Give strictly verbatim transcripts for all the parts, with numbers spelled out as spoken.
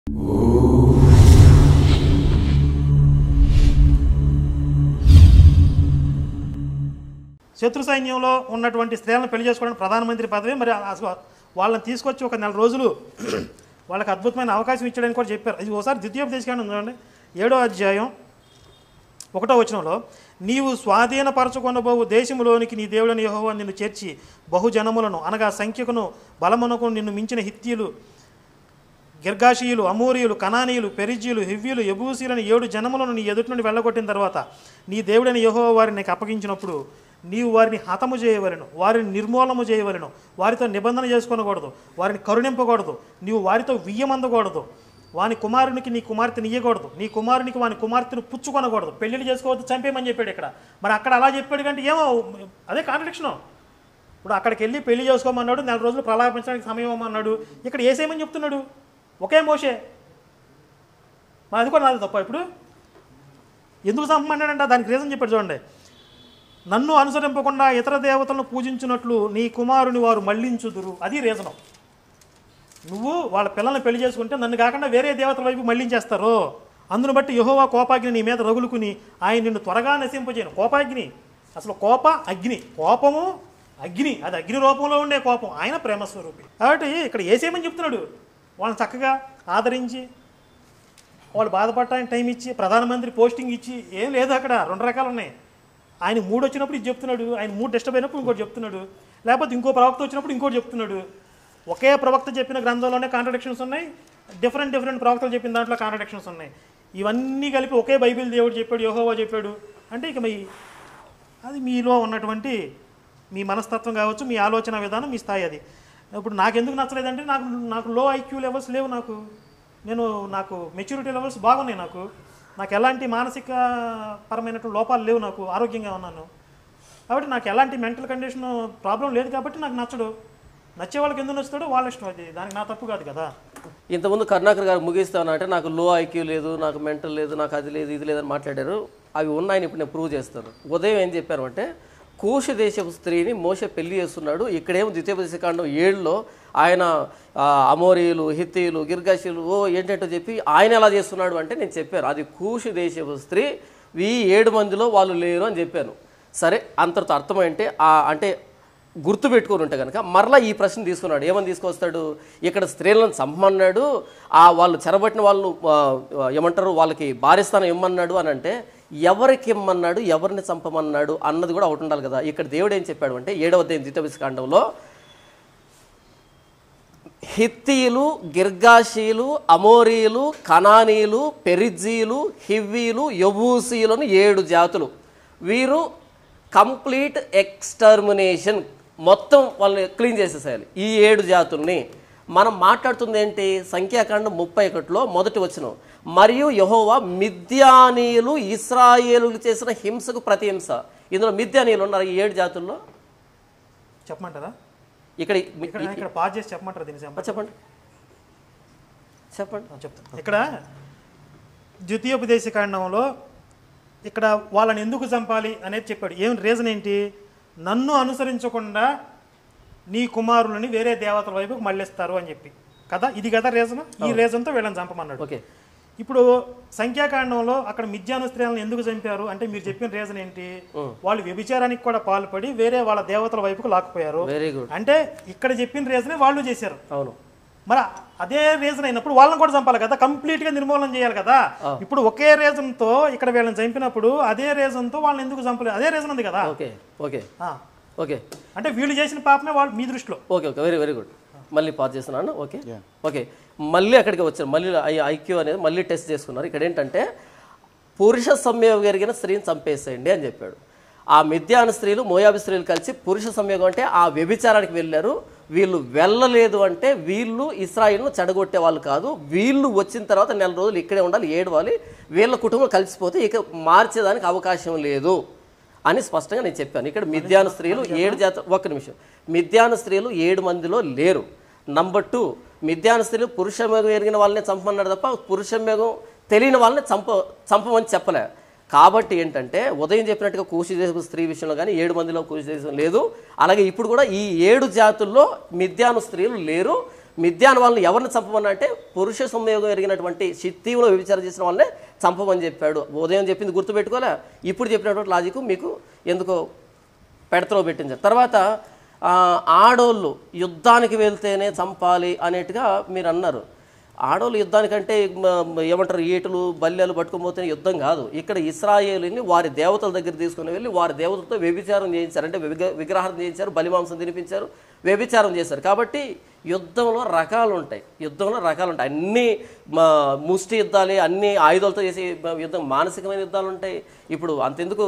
శత్రు సైన్యంలో ఉన్నటువంటి స్త్రీలను పెళ్లి చేసుకోవడానికి ప్రధానమంత్రి పదవి, మరి వాళ్ళని తీసుకొచ్చి ఒక నెల రోజులు వాళ్ళకి అద్భుతమైన అవకాశం ఇచ్చడానికి కూడా చెప్పారు. ఇది ఒకసారి ద్వితీయోపదేశకాండం చూడండి, ఏడో అధ్యాయం ఒకటో వచనంలో, నీవు స్వాధీనపరచుకొనబోవు దేశములోనికి నీ దేవుడని యెహోవా నిన్ను చేర్చి బహుజనములను అనగా సంఖ్యకును బలమునకు నిన్ను మించిన హిత్తీయులు, గిర్గాషీయులు, అమోరీయులు, కనానీయులు, పెరిజీయులు, హివ్యులు, యెబూసీయులను ఏడు జనములను నీ ఎదుటి నుండి వెళ్ళగొట్టిన తర్వాత నీ దేవుడని యెహోవా వారిని నీకు అప్పగించినప్పుడు నీవు వారిని హతము చేయవలెను, వారిని నిర్మూలము చేయవలెను, వారితో నిబంధన చేసుకొనకూడదు, వారిని కరుణింపకూడదు, నీవు వారితో వియ్యమందకూడదు, వాని కుమారునికి నీ కుమార్తెని ఇయ్యకూడదు, నీ కుమారునికి వాని కుమార్తెను పుచ్చుకొనకూడదు, పెళ్ళిళ్ళు చేసుకోవద్దు, చంపేయమని చెప్పాడు ఇక్కడ. మరి అక్కడ అలా చెప్పాడు కంటే ఏమో అదే కాంట్రడిక్షను. ఇప్పుడు అక్కడికి వెళ్ళి పెళ్లి చేసుకోమన్నాడు, నెల రోజులు ప్రలాపించడానికి సమయం ఇవ్వమన్నాడు, ఇక్కడ ఏసేమని చెప్తున్నాడు, ఒకే మోషే. మరి అది కూడా నాది తప్ప. ఇప్పుడు ఎందుకు చంపమన్నాడంట, దానికి రీజన్ చెప్పాడు చూడండి, నన్ను అనుసరింపకుండా ఇతర దేవతలను పూజించినట్లు నీ కుమారుని వారు మళ్లించుదురు. అది రీజనం. నువ్వు వాళ్ళ పిల్లల్ని పెళ్లి చేసుకుంటే నన్ను కాకుండా వేరే దేవతల వైపు మళ్లించేస్తారు. అందును బట్టి యెహోవా కోపాగ్ని నీ మీద రగులుకుని ఆయన నిన్ను త్వరగా నశింపజేయను. కోపాగ్ని అసలు కోప అగ్ని, కోపము అగ్ని, అది అగ్ని రూపంలో ఉండే కోపం, ఆయన ప్రేమస్వరూపి. కాబట్టి ఇక్కడ ఏసేమని చెప్తున్నాడు, వాళ్ళని చక్కగా ఆదరించి వాళ్ళు బాధపడటానికి టైం ఇచ్చి ప్రధానమంత్రి పోస్టింగ్ ఇచ్చి ఏం లేదు అక్కడ. రెండు రకాలు ఉన్నాయి. ఆయన మూడు వచ్చినప్పుడు ఇది చెప్తున్నాడు, ఆయన మూడు డిస్టర్బ్ అయినప్పుడు ఇంకోటి చెప్తున్నాడు, లేకపోతే ఇంకో ప్రవక్త వచ్చినప్పుడు ఇంకోటి చెప్తున్నాడు. ఒకే ప్రవక్త చెప్పిన గ్రంథంలోనే కాంట్రడిక్షన్స్ ఉన్నాయి, డిఫరెంట్ డిఫరెంట్ ప్రవక్తలు చెప్పిన దాంట్లో కాంట్రడిక్షన్స్ ఉన్నాయి. ఇవన్నీ కలిపి ఒకే బైబిల్ దేవుడు చెప్పాడు, యెహోవా చెప్పాడు అంటే ఇక మీ అది మీలో ఉన్నటువంటి మీ మనస్తత్వం కావచ్చు, మీ ఆలోచన విధానం, మీ స్థాయి. అది ఇప్పుడు నాకెందుకు నచ్చలేదంటే నాకు నాకు లో ఐక్యూ లెవెల్స్ లేవు, నాకు నేను నాకు మెచ్యూరిటీ లెవెల్స్ బాగున్నాయి, నాకు నాకు ఎలాంటి మానసిక పరమైనటువంటి లోపాలు లేవు, నాకు ఆరోగ్యంగా ఉన్నాను కాబట్టి నాకు ఎలాంటి మెంటల్ కండిషన్ ప్రాబ్లం లేదు కాబట్టి నాకు నచ్చడు. నచ్చే వాళ్ళకి ఎందుకు నచ్చుతాడో వాళ్ళ ఇష్టం, అది దానికి నా తప్పు కాదు కదా. ఇంతకుముందు కరుణాకర్ గారు ముగిస్తాను అంటే నాకు లో ఐక్యూ లేదు, నాకు మెంటల్ లేదు, నాకు అది లేదు ఇది లేదని మాట్లాడారు. అవి ఉన్నాయని ఇప్పుడు నేను ప్రూవ్ చేస్తాను. ఉదయం ఏం చెప్పారు అంటే కూష దేశపు స్త్రీని మోషే పెళ్లి చేస్తున్నాడు. ఇక్కడేమో ద్వితీయోపదేశకాండం ఏడులో ఆయన అమోరీయులు, హిత్తీయులు, గిర్గాషీయులు ఓ ఏంటంటో చెప్పి ఆయన ఎలా చేస్తున్నాడు అంటే నేను చెప్పాను అది కూష దేశపు స్త్రీ, ఈ ఏడు మందిలో వాళ్ళు లేరు అని చెప్పాను. సరే, అంతటితో అర్థమైంటే అంటే గుర్తు పెట్టుకొని ఉంటే కనుక మరలా ఈ ప్రశ్న తీసుకున్నాడు. ఏమని తీసుకొస్తాడు, ఇక్కడ స్త్రీలను చంపమన్నాడు, ఆ వాళ్ళు చెరబట్టిన వాళ్ళు ఏమంటారు వాళ్ళకి భార్యస్థానం ఇమ్మన్నాడు అని అంటే ఎవరికి ఇమ్మన్నాడు, ఎవరిని చంపమన్నాడు అన్నది కూడా ఒకటి ఉండాలి కదా. ఇక్కడ దేవుడు ఏం చెప్పాడు అంటే ఏడవ అధ్యాయం ద్వితీయోపదేశకాండంలో హిత్తీయులు, గిర్గాషీయులు, అమోరీయులు, కనానీయులు, పెరిజీలు, హివ్వీలు, యెబూసీయులను ఏడు జాతులు, వీరు కంప్లీట్ ఎక్స్టర్మినేషన్, మొత్తం వాళ్ళని క్లీన్ చేసేసేయాలి. ఈ ఏడు జాతుల్ని మనం మాట్లాడుతుంది ఏంటి, సంఖ్యాకాండం ముప్పై ఒకటిలో మొదటి వచనం, మరియు యెహోవా మిద్యానీయులు ఇశ్రాయేలులు చేసిన హింసకు ప్రతి హింస. ఇందులో మిద్యానీయులు ఉన్నారు ఈ ఏడు జాతుల్లో. చెప్పమంటారా ఇక్కడ ఇక్కడ పాజ్ చేసి చెప్పమంటారా దీన్ని? చెప్పండి చెప్పండి చెప్తాను. ఇక్కడ ద్వితీయోపదేశకాండంలో ఇక్కడ వాళ్ళని ఎందుకు చంపాలి అనేది చెప్పాడు. ఏం రీజన్ ఏంటి, నన్ను అనుసరించకుండా నీ కుమారులని వేరే దేవతల వైపుకు మళ్ళిస్తారు అని చెప్పి కదా, ఇది కదా రీజన్. ఈ రీజన్తో వీళ్ళని చంపమన్నాడు. ఓకే, ఇప్పుడు సంఖ్యాకాండంలో అక్కడ మిద్యాను స్త్రీలను ఎందుకు చంపారు అంటే మీరు చెప్పిన రీజన్ ఏంటి, వాళ్ళు వ్యభిచారానికి కూడా పాల్పడి వేరే వాళ్ళ దేవతల వైపుకు లాక్కుపోయారు. అంటే ఇక్కడ చెప్పిన రీజనే వాళ్ళు చేశారు. అవును, మరి అదే రీజన్ అయినప్పుడు వాళ్ళని కూడా చంపాలి కదా, కంప్లీట్ గా నిర్మూలన చేయాలి కదా. ఇప్పుడు ఒకే రీజన్ తో ఇక్కడ వీళ్ళని చంపినప్పుడు అదే రీజన్ తో వాళ్ళని ఎందుకు చంపలేదు, అదే రీజన్ ఉంది కదా. ఓకే ఓకే ఓకే అంటే వీళ్ళు చేసిన పాపమే వాళ్ళు మీ దృష్టిలో. Okay okay very very good. మళ్ళీ పాస్ చేస్తున్నాను. ఓకే ఓకే మళ్ళీ అక్కడికి వచ్చారు, మళ్ళీ ఐక్యూ అనేది మళ్ళీ టెస్ట్ చేసుకున్నారు. ఇక్కడ ఏంటంటే పురుష సంయోగం జరిగిన స్త్రీని చంపేసేయండి అని చెప్పాడు. ఆ మిద్యాను స్త్రీలు మోయాబు స్త్రీలు కలిసి పురుష సంయోగం అంటే ఆ వ్యభిచారానికి వెళ్ళారు. వీళ్ళు వెళ్ళలేదు అంటే వీళ్ళు ఇశ్రాయేలును చెడగొట్టే వాళ్ళు కాదు, వీళ్ళు వచ్చిన తర్వాత నెల రోజులు ఇక్కడే ఉండాలి, ఏడవాలి, వీళ్ళ కుటుంబం కలిసిపోతే ఇక మార్చేదానికి అవకాశం లేదు అని స్పష్టంగా నేను చెప్పాను. ఇక్కడ మిద్యాను స్త్రీలు ఏడు జాత ఒక్క నిమిషం మిద్యాను స్త్రీలు ఏడు మందిలో లేరు. నంబర్ టూ, మిద్యాను స్త్రీలు పురుషమేగం ఎరిగిన వాళ్ళని చంపమన్నాడు తప్ప పురుషమేగం తెలియని వాళ్ళని చంప చంపమని చెప్పలే. కాబట్టి ఏంటంటే ఉదయం చెప్పినట్టుగా కూషి దేశపు స్త్రీ విషయంలో కానీ ఏడు మందిలో కూషి దేశం లేదు. అలాగే ఇప్పుడు కూడా ఈ ఏడు జాతుల్లో మిద్యాను స్త్రీలు లేరు. మిద్యాన్ వాళ్ళని ఎవరిని చంపమన్నా అంటే పురుష సంయోగం ఎరిగినటువంటి షిత్తీవులో వ్యభిచారం చేసిన వాళ్ళనే చంపమని చెప్పాడు. ఉదయం చెప్పింది గుర్తుపెట్టుకోలే, ఇప్పుడు చెప్పినటువంటి లాజిక్ మీకు ఎందుకో పెడతలో పెట్టింది. తర్వాత ఆడోళ్ళు యుద్ధానికి వెళ్తేనే చంపాలి అనేట్టుగా మీరు అన్నారు. ఆడోళ్ళు యుద్ధానికంటే ఏమంటారు ఈటలు బల్యాలు పట్టుకోబోతే యుద్ధం కాదు. ఇక్కడ ఇశ్రాయేలుని వారి దేవతల దగ్గర తీసుకుని వెళ్ళి వారి దేవతలతో వ్యభిచారం చేయించారు, అంటే విగ్రహారం చేయించారు, బలిమాంసం తినిపించారు, వ్యభిచారం చేశారు. కాబట్టి యుద్ధంలో రకాలు ఉంటాయి, యుద్ధంలో రకాలు ఉంటాయి. అన్ని ముష్టి యుద్ధాలే, అన్ని ఆయుధాలతో చేసే యుద్ధం, మానసికమైన యుద్ధాలు ఉంటాయి. ఇప్పుడు అంతెందుకు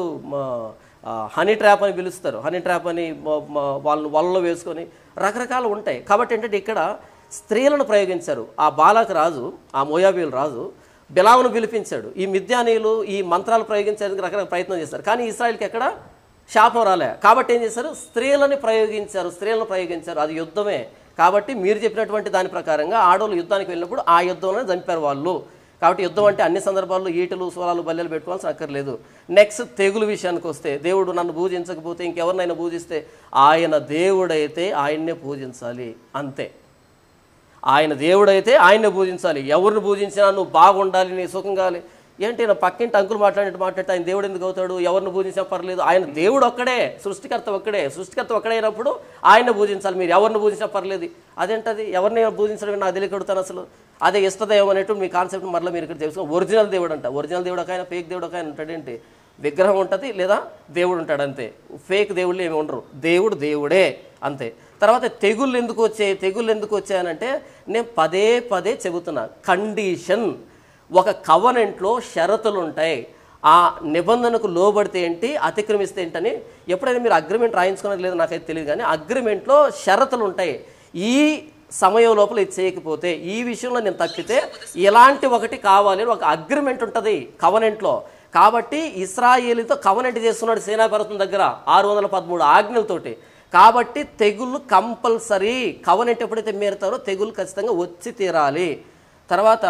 హనీ ట్రాప్ అని పిలుస్తారు, హనీ ట్రాప్ అని వాళ్ళని వలలో వేసుకొని రకరకాలు ఉంటాయి. కాబట్టి ఏంటంటే ఇక్కడ స్త్రీలను ప్రయోగించారు. ఆ బాలాక రాజు, ఆ మోయాబీల రాజు బిలామును పిలిపించాడు. ఈ మిద్యానీయులు ఈ మంత్రాలు ప్రయోగించడానికి రకరకాల ప్రయత్నం చేశారు. కానీ ఇశ్రాయేలుకి ఎక్కడ శాపం రాలే. కాబట్టి ఏం చేశారు, స్త్రీలని ప్రయోగించారు, స్త్రీలను ప్రయోగించారు. అది యుద్ధమే. కాబట్టి మీరు చెప్పినటువంటి దాని ప్రకారంగా ఆడవాళ్ళు యుద్ధానికి వెళ్ళినప్పుడు ఆ యుద్ధంలోనే చంపారు వాళ్ళు. కాబట్టి యుద్ధం అంటే అన్ని సందర్భాల్లో ఈటలు సోలాలు బల్లెలు పెట్టుకోవాల్సిన అక్కర్లేదు. నెక్స్ట్ తెగులు విషయానికి వస్తే, దేవుడు నన్ను పూజించకపోతే ఇంకెవరినైనా పూజిస్తే ఆయన దేవుడైతే ఆయన్నే పూజించాలి, అంతే. ఆయన దేవుడైతే ఆయన్నే పూజించాలి. ఎవరిని పూజించినా నువ్వు బాగుండాలి, నీ సుఖం కావాలి. ఏంటి నా పక్కింటి అంకులు మాట్లాడినట్టు మాట్లాడితే ఆయన దేవుడు ఎందుకు అవుతాడు? ఎవరిని పూజించినా పర్లేదు, ఆయన దేవుడు ఒక్కడే, సృష్టికర్త ఒక్కడే. సృష్టికర్త ఒక్కడైనప్పుడు ఆయన పూజించాలి, మీరు ఎవరిని పూజించినా పర్లేదు. అదేంటది, ఎవరిని పూజించడం నాకు తెలియకడుతాను అసలు. అదే ఇష్టదైవం అనేటువంటి మీ కాన్సెప్ట్ మరలా మీరు ఇక్కడ తెలుసుకో. ఒరిజినల్ దేవుడు అంట, ఒరిజినల్ దేవుడు ఒక ఆయన, ఫేక్ దేవుడు ఒక ఆయన ఉంటాడేంటి? విగ్రహం ఉంటుంది లేదా దేవుడు ఉంటాడు, అంతే. ఫేక్ దేవుళ్ళు ఏమి ఉండరు, దేవుడు దేవుడే, అంతే. తర్వాత తెగుళ్ళు ఎందుకు వచ్చాయి, తెగుళ్ళు ఎందుకు వచ్చాయనంటే నేను పదే పదే చెబుతున్నా, కండిషన్. ఒక కవనెంట్లో షరతులు ఉంటాయి, ఆ నిబంధనకు లోబడితే ఏంటి, అతిక్రమిస్తే ఏంటని. ఎప్పుడైనా మీరు అగ్రిమెంట్ రాయించుకున్నది లేదో నాకైతే తెలియదు, కానీ అగ్రిమెంట్లో షరతులు ఉంటాయి. ఈ సమయం లోపల ఇది చేయకపోతే, ఈ విషయంలో నేను తప్పితే ఇలాంటి ఒకటి కావాలి అని ఒక అగ్రిమెంట్ ఉంటుంది కవనెంట్లో. కాబట్టి ఇశ్రాయేలుతో కవనెంట్ చేస్తున్నాడు సేనాపర్వతం దగ్గర ఆరు వందల పదమూడు ఆజ్ఞలతోటి. కాబట్టి తెగుళ్ళు కంపల్సరీ. కవనెంట్ ఎప్పుడైతే మీరుతారో తెగుళ్ళు ఖచ్చితంగా వచ్చి తీరాలి. తర్వాత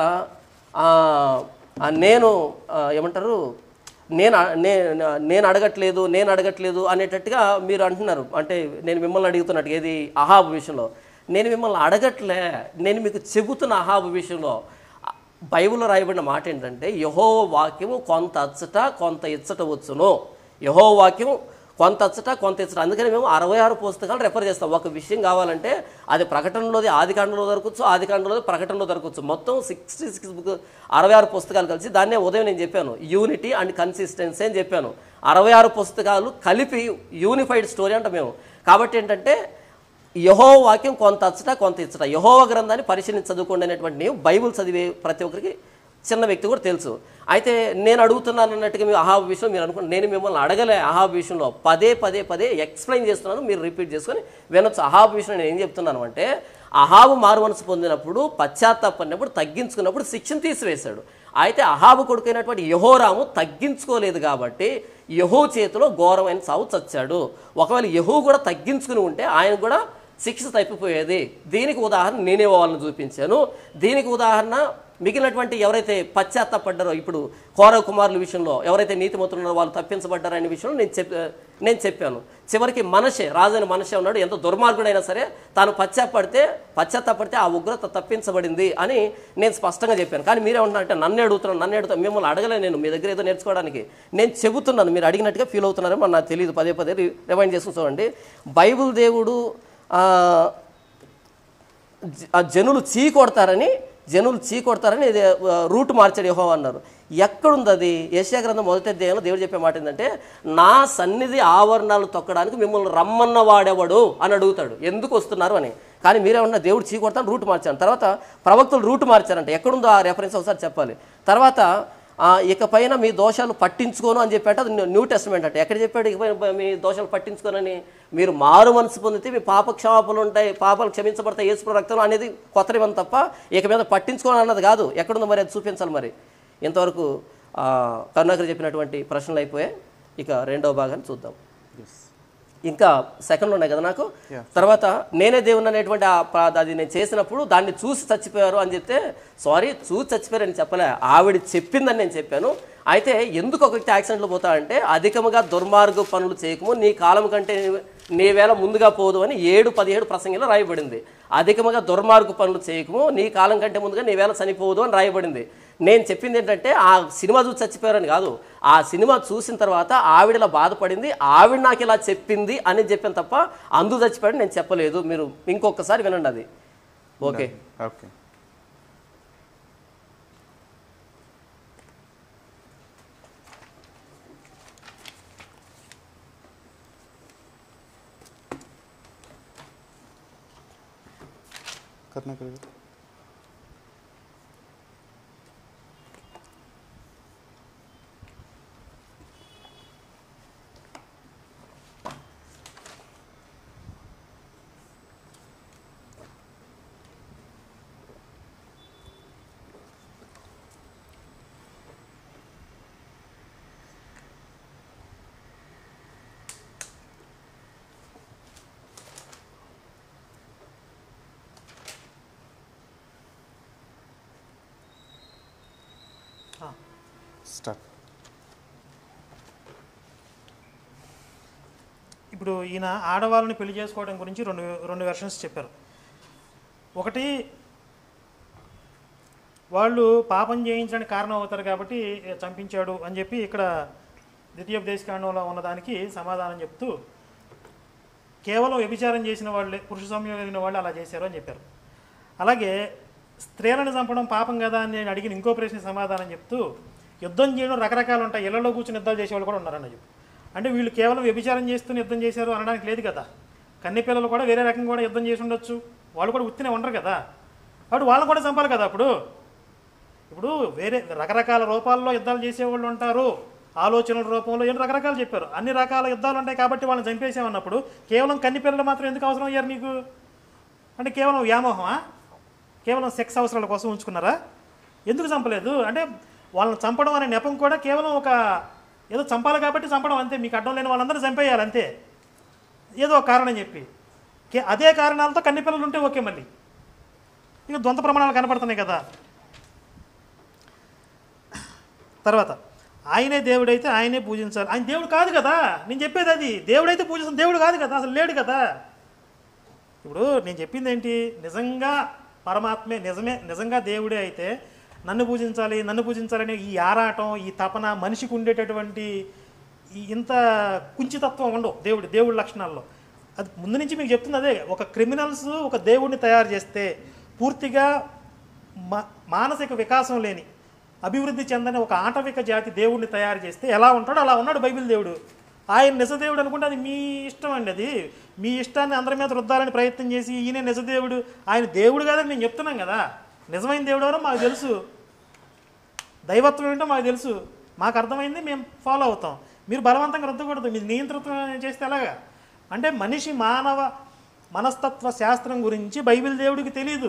నేను ఏమంటారు, నేను నేను అడగట్లేదు నేను అడగట్లేదు అనేటట్టుగా మీరు అంటున్నారు. అంటే నేను మిమ్మల్ని అడుగుతున్నట్టు, ఏది అహాబు విషయంలో. నేను మిమ్మల్ని అడగట్లే, నేను మీకు చెబుతున్న అహాబు విషయంలో. బైబిల్లో రాయబడిన మాట ఏంటంటే, యెహోవా వాక్యము కొంత అచ్చట కొంత ఇచ్చట వచ్చును. యెహోవా వాక్యం కొంత అచ్చట కొంత ఇచ్చట. అందుకని మేము అరవై ఆరు పుస్తకాలు రెఫర్ చేస్తాం. ఒక విషయం కావాలంటే అది ప్రకటనలోది ఆది కాండంలో దొరకచ్చు, ఆది కాండంలో ప్రకటనలో దొరకచ్చు. మొత్తం సిక్స్టీ సిక్స్ బుక్ అరవై ఆరు పుస్తకాలు కలిసి, దాన్నే ఉదయం నేను చెప్పాను యూనిటీ అండ్ కన్సిస్టెన్సీ అని చెప్పాను. అరవై ఆరు పుస్తకాలు కలిపి యూనిఫైడ్ స్టోరీ అంట మేము. కాబట్టి ఏంటంటే యెహోవా వాక్యం కొంత అచ్చట కొంత ఇచ్చట. యెహోవా గ్రంథాన్ని పరిశీలించి చదువుకోండి అనేటువంటి నీవు బైబుల్ చదివే ప్రతి ఒక్కరికి చిన్న వ్యక్తి కూడా తెలుసు. అయితే నేను అడుగుతున్నాను అన్నట్టుగా మీ అహాబు విషయం మీరు అనుకుంటే, నేను మిమ్మల్ని అడగలే. అహాబు విషయంలో పదే పదే పదే ఎక్స్ప్లెయిన్ చేస్తున్నాను, మీరు రిపీట్ చేసుకొని వినొచ్చు. అహాబు విషయం నేను ఏం చెప్తున్నాను అంటే, అహాబు మారు మనసు పొందినప్పుడు, పశ్చాత్తాపడినప్పుడు, తగ్గించుకున్నప్పుడు శిక్షను తీసివేశాడు. అయితే అహాబు కొడుకైనటువంటి యెహోరాము తగ్గించుకోలేదు కాబట్టి యెహూ చేతిలో ఘోరమైన సావు చచ్చాడు. ఒకవేళ యెహూ కూడా తగ్గించుకుని ఉంటే ఆయన కూడా శిక్ష తప్పిపోయేది. దీనికి ఉదాహరణ నేనే వాళ్ళని చూపించాను. దీనికి ఉదాహరణ మిగిలినటువంటి ఎవరైతే పశ్చాత్తాపడ్డారో, ఇప్పుడు కోరవ కుమారుల విషయంలో ఎవరైతే నీతిమంతులున్నారో వాళ్ళు తప్పించబడ్డారో అనే విషయంలో నేను చెప్ నేను చెప్పాను. చివరికి మనషే, రాజైన మనషే ఉన్నాడు, ఎంత దుర్మార్గుడైనా సరే తాను పశ్చాత్తాపడితే పశ్చాత్తాపడితే ఆ ఉగ్రత తప్పించబడింది అని నేను స్పష్టంగా చెప్పాను. కానీ మీరేమంటున్నారంటే నన్ను అడుగుతున్నాను నన్ను అడుగుతా మిమ్మల్ని అడగలే, నేను మీ దగ్గర ఏదో నేర్చుకోవడానికి నేను చెబుతున్నాను. మీరు అడిగినట్టుగా ఫీల్ అవుతున్నారో మరి నాకు తెలియదు. పదే పదే రిమైండ్ చేసుకుని చూడండి. బైబుల్ దేవుడు జనులు చీ కొడతారని జనులు చీ కొడతారని రూట్ మార్చాడు యెహోవా అన్నారు. ఎక్కడుంది అది? యెషయా గ్రంథం మొదటి అధ్యాయంలో దేవుడు చెప్పే మాట ఏంటంటే, నా సన్నిధి ఆవరణాలు తొక్కడానికి మిమ్మల్ని రమ్మన్న వాడేవాడు అని అడుగుతాడు, ఎందుకు వస్తున్నారు అని. కానీ మీరేమన్నా దేవుడు చీ కొడతాను రూట్ మార్చాను. తర్వాత ప్రవక్తలు రూట్ మార్చారంట. ఎక్కడుందో ఆ రెఫరెన్స్ ఒకసారి చెప్పాలి. తర్వాత ఇకపైన మీ దోషాలు పట్టించుకోను అని చెప్పాట, అది న్యూ టెస్టమెంట్ అంటే. ఎక్కడ చెప్పాడు ఇకపైన మీ దోషాలు పట్టించుకోనని? మీరు మారు మనసు పొందితే మీ పాప క్షమాపణలు ఉంటాయి, పాపాలు క్షమించబడతాయి యేసు రక్తం అనేది కొత్త నిబంధన తప్ప ఇక మీద పట్టించుకోని అన్నది కాదు. ఎక్కడుందో మరి అది చూపించాలి. మరి ఇంతవరకు కరుణాకర్ చెప్పినటువంటి ప్రశ్నలు అయిపోయాయి. ఇక రెండవ భాగాన్ని చూద్దాం. ఇంకా సెకండ్లు ఉన్నాయి కదా నాకు. తర్వాత నేనే దేవుని అనేటువంటి అది నేను చేసినప్పుడు దాన్ని చూసి చచ్చిపోయారు అని చెప్తే, సారీ చూసి చచ్చిపోయారు అని చెప్పలే, ఆవిడ చెప్పిందని నేను చెప్పాను. అయితే ఎందుకు ఒక వ్యక్తి యాక్సిడెంట్లో పోతా అంటే అధికముగా దుర్మార్గ పనులు చేయకము, నీ కాలం కంటే నీ వేళ ముందుగా పోదు అని ఏడు పదిహేడు ప్రసంగంలో రాయబడింది. అధికముగా దుర్మార్గ పనులు చేయకము, నీ కాలం కంటే ముందుగా నీ వేళ చనిపోదు అని రాయబడింది. నేను చెప్పింది ఏంటంటే ఆ సినిమా చూసి చచ్చిపోయారని కాదు, ఆ సినిమా చూసిన తర్వాత ఆవిడలా బాధపడింది, ఆవిడ నాకు ఇలా చెప్పింది అని చెప్పాను తప్ప అందు చచ్చిపోయాడు నేను చెప్పలేదు. మీరు ఇంకొకసారి వినండి అది. ఓకే ఓకే करना करेगा స్టార్ట్. ఇప్పుడు ఈయన ఆడవాళ్ళని పెళ్లి చేసుకోవడం గురించి రెండు రెండు వెర్షన్స్ చెప్పారు. ఒకటి, వాళ్ళు పాపం చేయించడానికి కారణం అవుతారు కాబట్టి చంపించాడు అని చెప్పి ఇక్కడ ద్వితీయోపదేశకాండంలో ఉన్నదానికి సమాధానం చెప్తూ కేవలం వ్యభిచారం చేసిన వాళ్ళే, పురుష సంయోగం కలిగిన వాళ్ళు అలా చేశారు అని చెప్పారు. అలాగే స్త్రీలను చంపడం పాపం కదా అని నేను అడిగిన ఇంకో ప్రశ్న సమాధానం చెప్తూ యుద్ధం చేయడం రకరకాలు ఉంటాయి, ఇళ్లలో కూర్చొని యుద్ధాలు చేసేవాళ్ళు కూడా ఉన్నారని చెప్పి. అంటే వీళ్ళు కేవలం వ్యభిచారం చేస్తూనే యుద్ధం చేశారు అనడానికి లేదు కదా. కన్నె పిల్లలు కూడా వేరే రకంగా కూడా యుద్ధం చేసి ఉండొచ్చు, వాళ్ళు కూడా ఉత్తినే ఉండరు కదా. కాబట్టి వాళ్ళని కూడా చంపాలి కదా. అప్పుడు ఇప్పుడు వేరే రకరకాల రూపాల్లో యుద్ధాలు చేసేవాళ్ళు ఉంటారు, ఆలోచనల రూపంలో ఎన్ని రకరకాలు చెప్పారు. అన్ని రకాల యుద్ధాలు ఉంటాయి కాబట్టి వాళ్ళని చంపేసామన్నప్పుడు కేవలం కన్నె పిల్లలు మాత్రం ఎందుకు అవసరం అయ్యారు మీకు? అంటే కేవలం వ్యామోహమా? కేవలం సెక్స్ అవసరాల కోసం ఉంచుకున్నారా? ఎందుకు చంపలేదు? అంటే వాళ్ళని చంపడం అనే నెపం కూడా కేవలం ఒక ఏదో చంపాలి కాబట్టి చంపడం అంతే. మీకు అడ్డం లేని వాళ్ళందరూ చంపేయాలి అంతే, ఏదో ఒక కారణం చెప్పి. కే అదే కారణాలతో కన్నె పిల్లలు ఉంటే ఓకే. మళ్ళీ ఇక ద్వంద్వ ప్రమాణాలు కనపడుతున్నాయి కదా. తర్వాత ఆయనే దేవుడైతే ఆయనే పూజించాలి. ఆయన దేవుడు కాదు కదా, నేను చెప్పేది అది. దేవుడైతే పూజించిన దేవుడు కాదు కదా, అసలు లేడు కదా. ఇప్పుడు నేను చెప్పింది ఏంటి? నిజంగా పరమాత్మే, నిజమే నిజంగా దేవుడే అయితే నన్ను పూజించాలి నన్ను పూజించాలని ఈ ఆరాటం, ఈ తపన మనిషికి ఉండేటటువంటి ఈ ఇంత కుంచితత్వం ఉండవు దేవుడి దేవుడి లక్షణాల్లో. అది ముందు నుంచి మీకు చెప్తుంది అదే. ఒక క్రిమినల్స్ ఒక దేవుడిని తయారు చేస్తే పూర్తిగా మా మానసిక వికాసం లేని, అభివృద్ధి చెందని ఒక ఆటవిక జాతి దేవుడిని తయారు చేస్తే ఎలా ఉంటాడో అలా ఉన్నాడు బైబిల్ దేవుడు. ఆయన నిజదేవుడు అనుకుంటే అది మీ ఇష్టం అండి. అది మీ ఇష్టాన్ని అందరి మీద రుద్దాలని ప్రయత్నం చేసి ఈయన నిజదేవుడు, ఆయన దేవుడు కాదని నేను చెప్తున్నాం కదా. నిజమైన దేవుడు ఎవరో మాకు తెలుసు, దైవత్వం ఏంటో మాకు తెలుసు, మాకు అర్థమైంది, మేము ఫాలో అవుతాం. మీరు బలవంతంగా రుద్దకూడదు, మీరు నియంతృత్వం చేస్తే ఎలాగా? అంటే మనిషి మానవ మనస్తత్వ శాస్త్రం గురించి బైబిల్ దేవుడికి తెలియదు.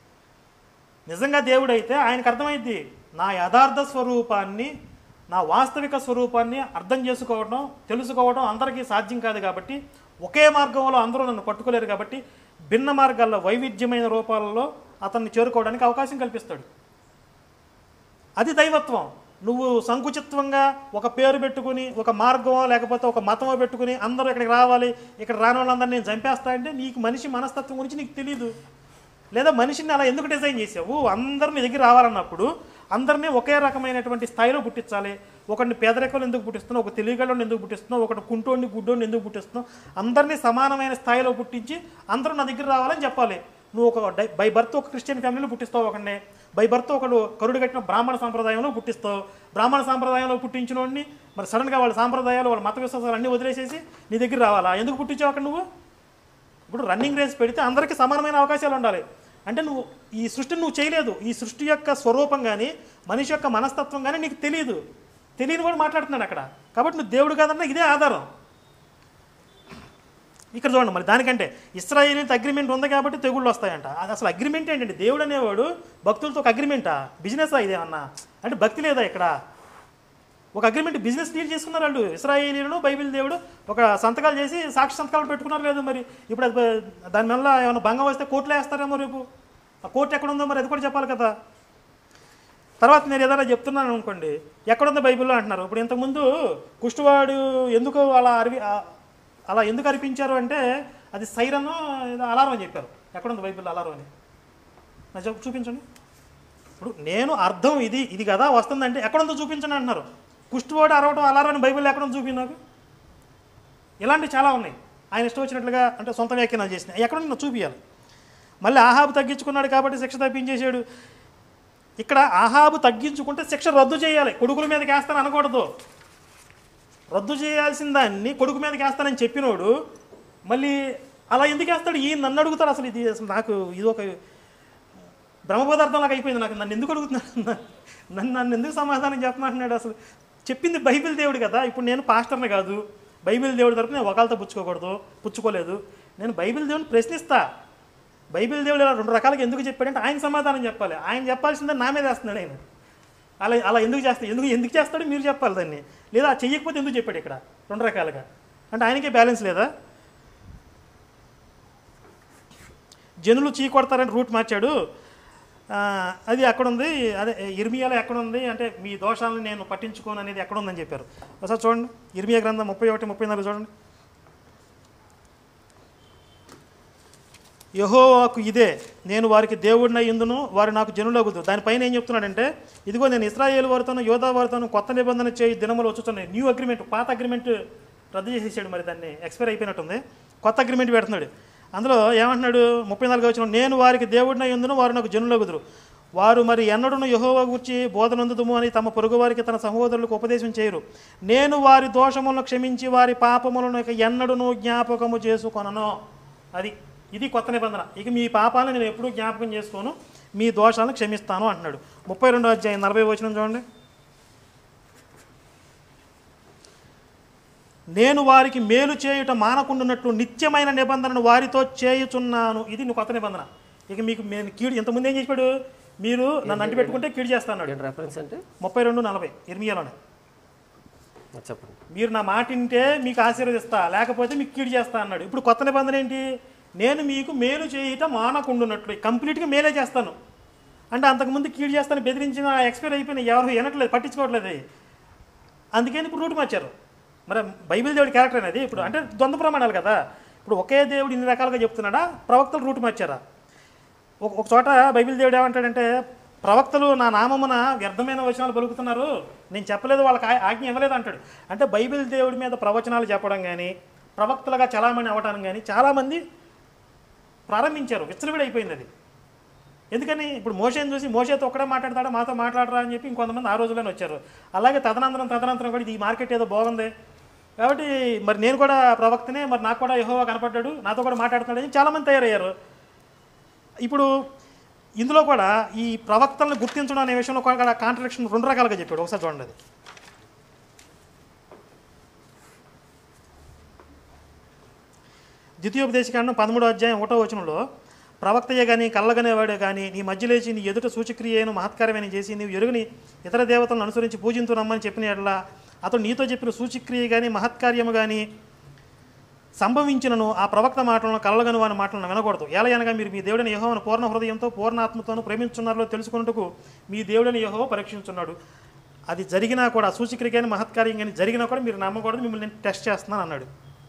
నిజంగా దేవుడైతే ఆయనకు అర్థమైద్ది. నా యథార్థ స్వరూపాన్ని, నా వాస్తవిక స్వరూపాన్ని అర్థం చేసుకోవడం, తెలుసుకోవడం అందరికీ సాధ్యం కాదు కాబట్టి, ఒకే మార్గంలో అందరూ నన్ను పట్టుకోలేరు కాబట్టి భిన్న మార్గాల్లో వైవిధ్యమైన రూపాలలో అతన్ని చేరుకోవడానికి అవకాశం కల్పిస్తాడు. అది దైవత్వం. నువ్వు సంకుచిత్వంగా ఒక పేరు పెట్టుకుని ఒక మార్గమో లేకపోతే ఒక మతమో పెట్టుకుని అందరూ ఇక్కడికి రావాలి, ఇక్కడ రాని వాళ్ళందరినీ నేను చంపేస్తా అంటే నీకు మనిషి మనస్తత్వం గురించి నీకు తెలీదు. లేదా మనిషిని అలా ఎందుకు డిజైన్ చేసావు? అందరూ నీ దగ్గర రావాలన్నప్పుడు అందరినీ ఒకే రకమైనటువంటి స్థాయిలో పుట్టించాలి. ఒకరిని పేదరికంలో ఎందుకు పుట్టిస్తున్నావు, ఒక తెలివిగలను ఎందుకు పుట్టిస్తున్నావు, ఒకటి కుంటోడిని గుడ్డోడిని ఎందుకు పుట్టిస్తున్నావు? అందరినీ సమానమైన స్థాయిలో పుట్టించి అందరూ నా దగ్గర రావాలని చెప్పాలి. నువ్వు ఒక బై బర్త్ ఒక క్రిస్టియన్ ఫ్యామిలీలో పుట్టిస్తావు, ఒకడిని బై బర్త్ ఒకడు కరుడు కట్టిన బ్రాహ్మణ సాంప్రదాయంలో పుట్టిస్తావు. బ్రాహ్మణ సాంప్రదాయంలో పుట్టించిన వాడిని మరి సడన్గా వాళ్ళ సాంప్రదాయాలు వాళ్ళ మత విశ్వాసాలు అన్నీ వదిలేసేసి నీ దగ్గర రావాలా? ఎందుకు పుట్టించావు అక్కడ నువ్వు? ఇప్పుడు రన్నింగ్ రేస్ పెడితే అందరికీ సమానమైన అవకాశాలు ఉండాలి. అంటే నువ్వు ఈ సృష్టిని నువ్వు చేయలేదు. ఈ సృష్టి యొక్క స్వరూపం కానీ మనిషి యొక్క మనస్తత్వం కానీ నీకు తెలియదు. తెలియని కూడా మాట్లాడుతున్నాడు అక్కడ. కాబట్టి నువ్వు దేవుడు కాదన్నా ఇదే ఆధారం. ఇక్కడ చూడండి, మరి దానికంటే ఇశ్రాయేలీతో అగ్రిమెంట్ ఉంది కాబట్టి తెగుళ్ళు వస్తాయంట. అది అసలు అగ్రిమెంట్ ఏంటంటే దేవుడు అనేవాడు భక్తులతో ఒక అగ్రిమెంటా? బిజినెస్ ఇదేమన్నా? అంటే భక్తి లేదా ఇక్కడ? ఒక అగ్రిమెంట్ బిజినెస్ డీల్ చేసుకున్నారు వాళ్ళు. ఇశ్రాయేలీయులను బైబిల్ దేవుడు ఒక సంతకాలు చేసి సాక్షి సంతకాలు పెట్టుకున్నారు లేదు. మరి ఇప్పుడు అది దాని వల్ల ఏమైనా భంగం వస్తే కోర్టులో వేస్తారేమో రేపు. ఆ కోర్టు ఎక్కడ ఉందో మరి అది కూడా చెప్పాలి కదా. తర్వాత నేను ఏదైనా చెప్తున్నాను అనుకోండి, ఎక్కడుందో బైబిల్లో అంటున్నారు. ఇప్పుడు ఇంతకుముందు కుష్ఠవాడు ఎందుకు అలా అరివి అలా ఎందుకు అరిపించారు అంటే అది సైరన్ అలారం అని చెప్పారు. ఎక్కడుంది బైబిల్లో అలారం అని నాకు చూపించండి. ఇప్పుడు నేను అర్థం ఇది ఇది కదా వస్తుందంటే ఎక్కడుందో చూపించండి అంటున్నారు. కుష్ఠవాడు అరవటం అలారం అని బైబిల్లో ఎక్కడుందో చూపి నాకు. ఇలాంటివి చాలా ఉన్నాయి. ఆయన ఇష్టం వచ్చినట్లుగా అంటే సొంత వ్యాఖ్యానాలు చేసినాయి. ఎక్కడుందో నాకు చూపించాలి. మళ్ళీ ఆహాబు తగ్గించుకున్నాడు కాబట్టి శిక్ష తప్పించేశాడు. ఇక్కడ ఆహాబు తగ్గించుకుంటే శిక్ష రద్దు చేయాలి. కొడుకుల మీదకి వేస్తాను అనకూడదు. రద్దు చేయాల్సిన దాన్ని కొడుకు మీదకి వేస్తానని చెప్పినోడు మళ్ళీ అలా ఎందుకు వేస్తాడు? ఈ నన్ను అడుగుతాడు. అసలు ఇది అసలు నాకు ఇది ఒక బ్రహ్మపదార్థం లాగా అయిపోయింది. నాకు నన్ను ఎందుకు అడుగుతున్నాడు? నన్ను నన్ను ఎందుకు సమాధానం చెప్పమంటున్నాడు? అసలు చెప్పింది బైబిల్ దేవుడు కదా. ఇప్పుడు నేను పాస్టర్ని కాదు, బైబిల్ దేవుడి తరపున నేను ఒకళ్ళతో పుచ్చుకోకూడదు, పుచ్చుకోలేదు. నేను బైబిల్ దేవుడిని ప్రశ్నిస్తా. బైబిల్ దేవుడు ఇలా రెండు రకాలుగా ఎందుకు చెప్పాడంటే ఆయన సమాధానం చెప్పాలి. ఆయన చెప్పాల్సిందే నా మీద వేస్తున్నాడు ఆయన. అలా అలా ఎందుకు చేస్తాడు? ఎందుకు ఎందుకు చేస్తాడో మీరు చెప్పాలి దాన్ని. లేదా చెయ్యకపోతే ఎందుకు చెప్పాడు ఇక్కడ రెండు రకాలుగా? అంటే ఆయనకే బ్యాలెన్స్ లేదా? జనులు చీ కొడతారని రూట్ మార్చాడు. అది అక్కడ ఉంది. అదే ఇర్మియాలో ఎక్కడ ఉంది అంటే మీ దోషాలను నేను పట్టించుకోను అనేది ఎక్కడ ఉందని చెప్పారు. ఒకసారి చూడండి, ఇర్మియా గ్రంథం ముప్పై ఒకటి ముప్పై నాలుగు చూడండి. యెహోవాకు ఇదే, నేను వారికి దేవుడినై యుందును, వారు నాకు జనులగుదు. దానిపైన ఏం చెప్తున్నాడంటే, ఇదిగో నేను ఇశ్రాయేలు వారితోనూ యోధా వారితోనూ కొత్త నిబంధన చేయి దినములు వచ్చుతున్నాయి. న్యూ అగ్రిమెంట్, పాత అగ్రిమెంట్ రద్దు చేసేసాడు. మరి దాన్ని ఎక్స్పైర్ అయిపోయినట్టుంది. కొత్త అగ్రిమెంట్ పెడుతున్నాడు. అందులో ఏమంటున్నాడు? ముప్పై నాలుగు వచ్చిన నేను వారికి దేవుడినై యుందును, వారు నాకు జనులగుదురు. వారు మరి ఎన్నడూను యెహోవా గురించి బోధనందుదుము అని తమ పొరుగు వారికి తన సహోదరులకు ఉపదేశం చేయరు. నేను వారి దోషములను క్షమించి వారి పాపములను ఇక ఎన్నడూను జ్ఞాపకము చేసుకొనను. అది ఇది కొత్త నిబంధన. ఇక మీ పాపాలను నేను ఎప్పుడూ జ్ఞాపకం చేసుకోను, మీ దోషాలను క్షమిస్తాను అంటున్నాడు. ముప్పై రెండో అధ్యాయం నలభై వచనం చూడండి. నేను వారికి మేలు చేయుట మానకుండునట్లు నిత్యమైన నిబంధనను వారితో చేయుచున్నాను. ఇది నువ్వు కొత్త నిబంధన. ఇక మీకు నేను కీడు ఇంతకుముందు ఏం చెప్పాడు? మీరు నన్ను అంటి పెట్టుకుంటే కీడు చేస్తాను. రెఫరెన్స్ అంటే ముప్పై రెండు నలభై ఇర్మియాలోనే చెప్పండి. మీరు నా మాట వింటే మీకు ఆశీర్వదిస్తా, లేకపోతే మీకు కీడు చేస్తా అన్నాడు. ఇప్పుడు కొత్త నిబంధన ఏంటి? నేను మీకు మేలు చేయటం మానకుండునట్లు కంప్లీట్గా మేలే చేస్తాను అంటే అంతకుముందు కీడు చేస్తాను బెదిరించిన ఎక్స్పైర్ అయిపోయిన ఎవరు వినట్లేదు, పట్టించుకోవట్లేదు. అందుకని ఇప్పుడు రూట్ మార్చారు. మరి బైబిల్ దేవుడి క్యారెక్టర్ అనేది ఇప్పుడు అంటే ద్వంద్వ ప్రమాణాలు కదా. ఇప్పుడు ఒకే దేవుడు ఇన్ని రకాలుగా చెప్తున్నాడా? ప్రవక్తలు రూట్ మార్చారా? ఒక చోట బైబిల్ దేవుడు ఏమంటాడంటే, ప్రవక్తలు నా నామమున వ్యర్థమైన వచనాలు పలుకుతున్నారు, నేను చెప్పలేదు, వాళ్ళకి ఆజ్ఞ ఇవ్వలేదు అంటాడు. అంటే బైబిల్ దేవుడి మీద ప్రవచనాలు చెప్పడం కానీ ప్రవక్తలుగా చలామణి అవ్వడం కానీ చాలామంది ప్రారంభించారు. విచ్చలవిడి అయిపోయింది అది. ఎందుకని? ఇప్పుడు మోషేని చూసి మోషేతో ఒక్కడే మాట్లాడతాడా, మాతో మాట్లాడరా అని చెప్పి ఇంకొంతమంది ఆ రోజుల్లోనే వచ్చారు. అలాగే తదనంతరం తదనంతరం కూడా ఇది మార్కెట్ ఏదో బాగుంది కాబట్టి మరి నేను కూడా ప్రవక్తనే, మరి నాకు కూడా యెహోవా కనపడ్డాడు, నాతో కూడా మాట్లాడుతున్నాడు అని చాలామంది తయారయ్యారు. ఇప్పుడు ఇందులో కూడా ఈ ప్రవక్తలను గుర్తించడం అనే విషయంలో కూడా కాంట్రడిక్షన్ రెండు రకాలుగా చెప్పాడు. ఒకసారి చూడండి. అది ద్వితీయోపదేశకాండం పదమూడో అధ్యాయం ఒకటో వచనంలో, ప్రవక్తయే కానీ కళ్ళగనేవాడే కానీ నీ మధ్య లేచి నీ ఎదుట సూచక్రియను మహత్కార్యమైన చేసి నీవు ఎరుగని ఇతర దేవతలను అనుసరించి పూజించు రమ్మని చెప్పిన ఎడలా అతడు నీతో చెప్పిన సూచక్రియ కానీ మహత్కార్యము కానీ సంభవించినను ఆ ప్రవక్త మాటలను కళ్ళగను వాని మాటలను వినకూడదు. ఎలాగనగా మీరు మీ దేవుడైన యెహోవాను పూర్ణ హృదయంతో పూర్ణ ఆత్మతోనూ ప్రేమించున్నారో తెలుసుకున్నట్టుకు మీ దేవుడైన యెహోవా పరీక్షించున్నాడు. అది జరిగినా కూడా సూచక్రియ కానీ మహత్కార్యం కానీ జరిగినా కూడా మీరు నమ్మకూడదు, మిమ్మల్ని నేను టెస్ట్ చేస్తున్నాను అన్నాడు.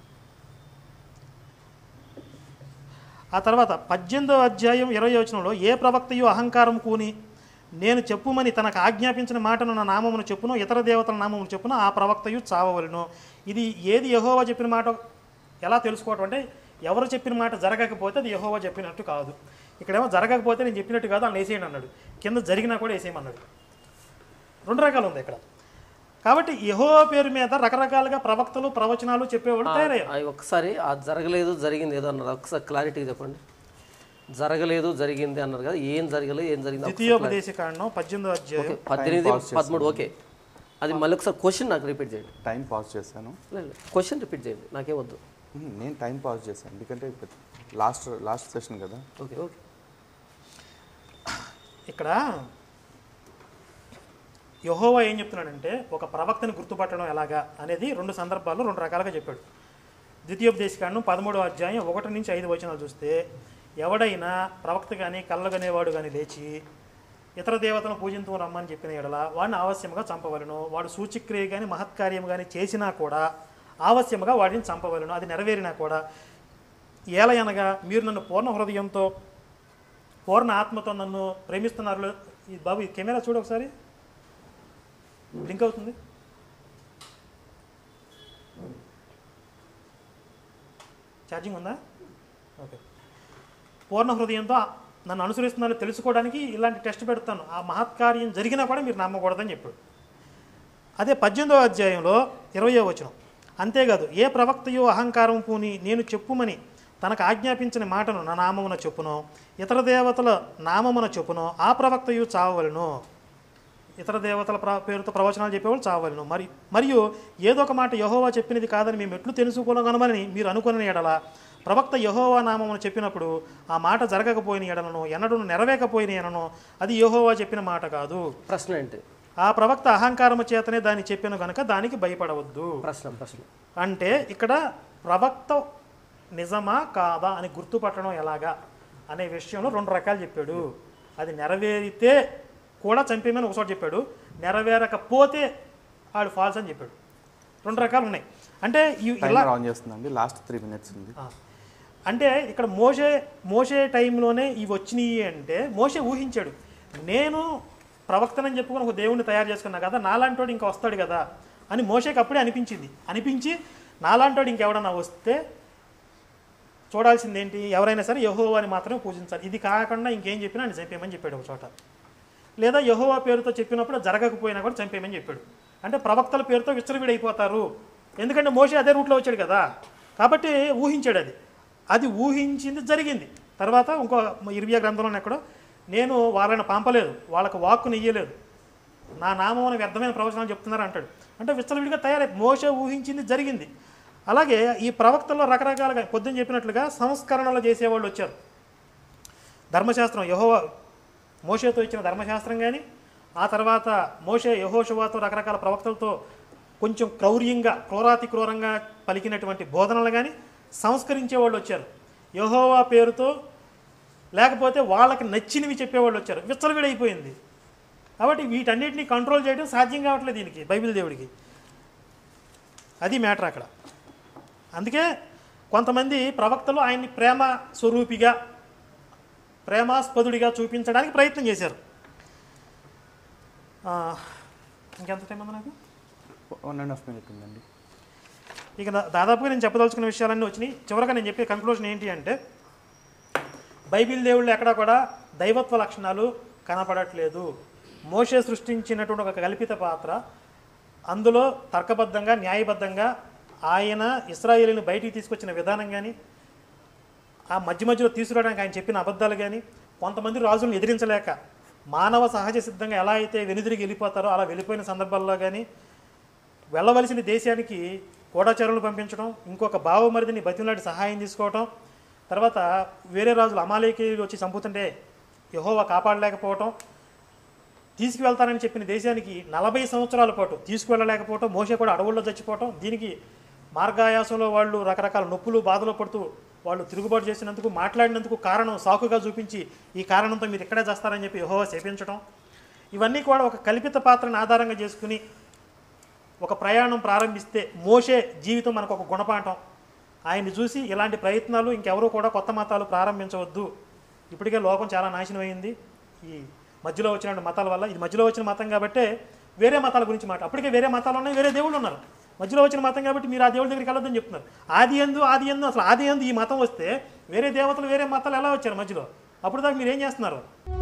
ఆ తర్వాత పద్దెనిమిదో అధ్యాయం ఇరవై వచనంలో, ఏ ప్రవక్తయు అహంకారం కూని నేను చెప్పుమని తనకు ఆజ్ఞాపించిన మాటను నా నామమును చెప్పును, ఇతర దేవతల నామమును చెప్పును, ఆ ప్రవక్తయు చావవలెను. ఇది ఏది యెహోవా చెప్పిన మాట ఎలా తెలుసుకోవటం అంటే, ఎవరు చెప్పిన మాట జరగకపోతే అది యెహోవా చెప్పినట్టు కాదు. ఇక్కడేమో జరగకపోతే నేను చెప్పినట్టు కాదు అని వేసేయండి అన్నాడు. కింద జరిగినా కూడా వేసేయమన్నాడు. రెండు రకాలు ఉంది ఇక్కడ. కాబట్టి యెహోవా పేరు మీద రకరకాలుగా ప్రవక్తలు ప్రవచనాలు చెప్పేవాళ్ళు తయారయ్యారు. ఒకసారి ఆ జరగలేదు జరిగింది ఏదో అన్నారు, ఒకసారి క్లారిటీగా చెప్పండి. జరగలేదు జరిగింది అన్నారు కదా, ఏం జరగలేదు ఏం జరిగింది? ద్వితీయోపదేశకాండం పద్దెనిమిదో అధ్యాయం పద్దెనిమిది పదమూడు ఓకే. అది మళ్ళీ ఒకసారి క్వశ్చన్ నాకు రిపీట్ చేయండి. టైం పాస్ చేశాను. లేదు క్వశ్చన్ రిపీట్ చేయండి, నాకేం వద్దు. నేను టైం పాస్ చేశాను ఎందుకంటే లాస్ట్ లాస్ట్ సెషన్ కదా. Okay okay. ఇక్కడ యెహోవా ఏం చెప్తున్నాడంటే ఒక ప్రవక్తని గుర్తుపట్టడం ఎలాగా అనేది రెండు సందర్భాల్లో రెండు రకాలుగా చెప్పాడు. ద్వితీయోపదేశకాండం పదమూడవ అధ్యాయం ఒకటి నుంచి ఐదు వచనాలు చూస్తే, ఎవడైనా ప్రవక్త కానీ కళ్ళగనేవాడు కానీ లేచి ఇతర దేవతలను పూజించు రమ్మని చెప్పిన ఎడల వాడిని ఆవశ్యముగా చంపవలను. వాడు సూచిక్రియ కానీ మహత్కార్యం కానీ చేసినా కూడా ఆవశ్యముగా వాడిని చంపవలను, అది నెరవేరినా కూడా. ఏలయనగా మీరు నన్ను పూర్ణ హృదయంతో పూర్ణ ఆత్మతో నన్ను ప్రేమిస్తున్నారు. ఈ బాబు ఈ కెమెరా చూడు ఒకసారి, లింక్ అవుతుంది. ఛార్జింగ్ ఉందా? ఓకే. పూర్ణ హృదయంతో నన్ను అనుసరిస్తున్నారో తెలుసుకోవడానికి ఇలాంటి టెస్ట్ పెడతాను, ఆ మహత్కార్యం జరిగినా కూడా మీరు నమ్మకూడదని చెప్పాడు. అదే పద్దెనిమిదవ అధ్యాయంలో ఇరవయో వచనం, అంతేకాదు ఏ ప్రవక్తయో అహంకారం పూని నేను చెప్పుమని తనకు ఆజ్ఞాపించిన మాటను నా నామమున చెప్పునో ఇతర దేవతల నామమున చెప్పునో ఆ ప్రవక్తయు చావవలను. ఇతర దేవతల ప్ర పేరుతో ప్రవచనాలు చెప్పేవాళ్ళు చావవలను. మరి మరియు ఏదో ఒక మాట యెహోవా చెప్పినది కాదని మేము ఎట్లు తెలుసుకోగలమని మీరు అనుకుని ఎడల ప్రవక్త యెహోవా నామమును చెప్పినప్పుడు ఆ మాట జరగకపోయిన ఎడలను ఎన్నడూ నెరవేకపోయిన ఎడలను అది యెహోవా చెప్పిన మాట కాదు. ప్రశ్న ఏంటి? ఆ ప్రవక్త అహంకారము చేతనే దాన్ని చెప్పిన కనుక దానికి భయపడవద్దు. ప్రశ్న ప్రశ్న అంటే ఇక్కడ ప్రవక్త నిజమా కాదా అని గుర్తుపట్టడం ఎలాగా అనే విషయంలో రెండు రకాలు చెప్పాడు. అది నెరవేరితే కూడా చంపేమని ఒకసారి చెప్పాడు, నెరవేరకపోతే ఆడు ఫాల్స్ అని చెప్పాడు. రెండు రకాలు ఉన్నాయి. అంటే ఇలా ఆన్ చేస్తుందండి, లాస్ట్ త్రీ మినిట్స్ ఉంది. అంటే ఇక్కడ మోషే మోషే టైంలోనే ఇవి వచ్చినాయి అంటే మోషే ఊహించాడు, నేను ప్రవక్తనని చెప్పుకొని ఒక దేవుడిని తయారు చేసుకున్నా కదా, నాలాంటోడు ఇంకా వస్తాడు కదా అని మోషేకి అప్పుడే అనిపించింది. అనిపించి నాలాంటోడు ఇంకెవడన్నా వస్తే చూడాల్సింది ఏంటి, ఎవరైనా సరే యెహోవాని మాత్రమే పూజించాలి, ఇది కాకుండా ఇంకేం చెప్పినా ఆయన చంపేయమని చెప్పాడు ఒక చోట. లేదా యెహోవా పేరుతో చెప్పినప్పుడు జరగకపోయినా కూడా చంపేయమని చెప్పాడు. అంటే ప్రవక్తల పేరుతో విచ్చలవిడైపోతారు, ఎందుకంటే మోషే అదే రూట్లో వచ్చాడు కదా, కాబట్టి ఊహించాడు. అది అది ఊహించింది జరిగింది. తర్వాత ఇంకో ఇర్మియా గ్రంథంలోనే ఎక్కడో నేను వాళ్ళని పంపలేదు, వాళ్ళకు వాక్కుని ఇయ్యలేదు, నా నామమున వ్యర్థమైన ప్రవచనాలు చెప్తున్నారు అంటాడు. అంటే విచ్చలవిడిగా తయారై మోషే ఊహించింది జరిగింది. అలాగే ఈ ప్రవక్తల్లో రకరకాలుగా పొద్దున్న చెప్పినట్లుగా సంస్కరణలు చేసేవాళ్ళు వచ్చారు. ధర్మశాస్త్రం యెహోవా మోషేతో ఇచ్చిన ధర్మశాస్త్రం కానీ, ఆ తర్వాత మోషే యెహోషువతో రకరకాల ప్రవక్తలతో కొంచెం క్రౌర్యంగా క్రూరాతి క్రూరంగా పలికినటువంటి బోధనలు కానీ సంస్కరించే వాళ్ళు వచ్చారు. యెహోవా పేరుతో లేకపోతే వాళ్ళకి నచ్చినవి చెప్పేవాళ్ళు వచ్చారు. విచ్చలవిడైపోయింది. కాబట్టి వీటన్నిటిని కంట్రోల్ చేయడం సాధ్యం కావట్లేదు దీనికి, బైబిల్ దేవుడికి. అది మ్యాటర్ అక్కడ. అందుకే కొంతమంది ప్రవక్తలు ఆయన్ని ప్రేమ స్వరూపిగా ప్రేమాస్పదుడిగా చూపించడానికి ప్రయత్నం చేశారు. ఇంకెంత టైం ఉంది నాకు? వన్ అండ్ హాఫ్ మినిట్ ఉందండి. ఇక దాదాపుగా నేను చెప్పదలుచుకున్న విషయాలన్నీ వచ్చినాయి. చివరగా నేను చెప్పే కంక్లూజన్ ఏంటి అంటే, బైబిల్ దేవుళ్ళు ఎక్కడా కూడా దైవత్వ లక్షణాలు కనపడట్లేదు. మోషే సృష్టించినటువంటి ఒక కల్పిత పాత్ర, అందులో తర్కబద్ధంగా న్యాయబద్ధంగా ఆయన ఇశ్రాయేలుని బయటికి తీసుకొచ్చిన విధానం కానీ, ఆ మధ్య మధ్యలో తీసుకురావడానికి ఆయన చెప్పిన అబద్ధాలు కానీ, కొంతమంది రాజులను ఎదిరించలేక మానవ సహజ సిద్ధంగా ఎలా అయితే వెనుదిరిగి వెళ్ళిపోతారో అలా వెళ్ళిపోయిన సందర్భాల్లో కానీ, వెళ్ళవలసిన దేశానికి గూఢచారులు పంపించడం, ఇంకొక బావమరిదిని బతిమలాడి సహాయం తీసుకోవటం, తర్వాత వేరే రాజులు అమాలేకీయులు వచ్చి చంపుతుంటే యెహోవా కాపాడలేకపోవటం, తీసుకువెళ్తానని చెప్పిన దేశానికి నలభై సంవత్సరాల పాటు తీసుకువెళ్ళలేకపోవటం, మోషే కూడా అడవుల్లో చచ్చిపోవటం, దీనికి మార్గాయాసంలో వాళ్ళు రకరకాల నొప్పులు బాధలు పడుతూ వాళ్ళు తిరుగుబాటు చేసినందుకు మాట్లాడినందుకు కారణం సాకుగా చూపించి ఈ కారణంతో మీరు ఇక్కడే చేస్తారని చెప్పి యెహోవా శపించడం, ఇవన్నీ కూడా ఒక కల్పిత పాత్రను ఆధారంగా చేసుకుని ఒక ప్రయాణం ప్రారంభిస్తే మోషే జీవితం మనకు ఒక గుణపాఠం. ఆయన్ని చూసి ఇలాంటి ప్రయత్నాలు ఇంకెవరూ కూడా కొత్త మతాలు ప్రారంభించవద్దు. ఇప్పటికే లోకం చాలా నాశనం అయింది ఈ మధ్యలో వచ్చిన మతాల వల్ల. ఇది మధ్యలో వచ్చిన మతం కాబట్టే వేరే మతాల గురించి మాట, అప్పటికే వేరే మతాలు ఉన్నాయి, వేరే దేవుళ్ళు ఉన్నారు. మధ్యలో వచ్చిన మతం కాబట్టి మీరు ఆ దేవుడి దగ్గరికి వెళ్ళొద్దని చెప్తున్నారు. ఆది ఎందు ఆది ఎందు అసలు ఆది ఎందు ఈ మతం వస్తే వేరే దేవతలు వేరే మతాలు ఎలా వచ్చారు మధ్యలో? అప్పుడు దాకా మీరు ఏం చేస్తున్నారు?